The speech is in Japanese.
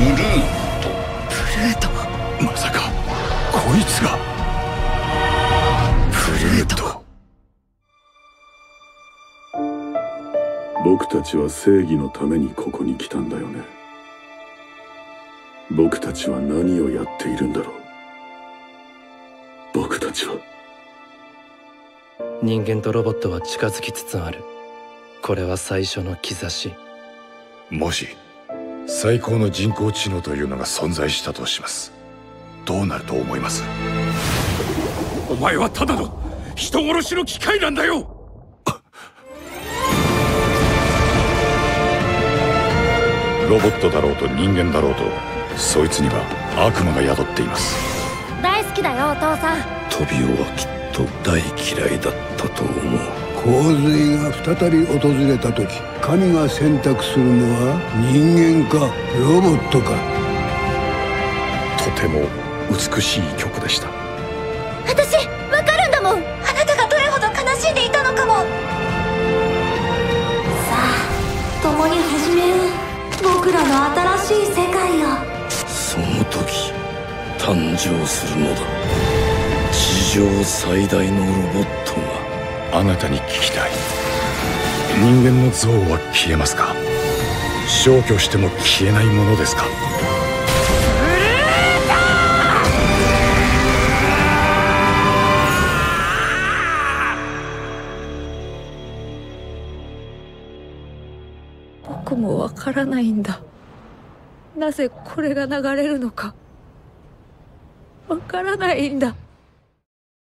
ルート。 まさかこいつがブルート。 僕たちは正義のためにここに来たんだよね。僕たちは何をやっているんだろう。僕たちは。 人間とロボットは近づきつつある。これは最初の兆し。 もし最高の人工知能というのが存在したとします。どうなると思います？ お前はただの人殺しの機械なんだよ。 ロボットだろうと人間だろうと、そいつには悪魔が宿っています。 大好きだよお父さん。 トビオはきっと大嫌いだったと思う。 洪水が再び訪れた時、神が選択するのは人間かロボットか。 とても美しい曲でした。 私わかるんだもん。あなたがどれほど悲しんでいたのかも。さあ共に始めよう、僕らの新しい世界を。 その時誕生するのだ。地上最大のロボットが。 あなたに聞きたい。人間の像は消えますか？消去しても消えないものですか？ 僕もわからないんだ。なぜこれが流れるのかわからないんだ。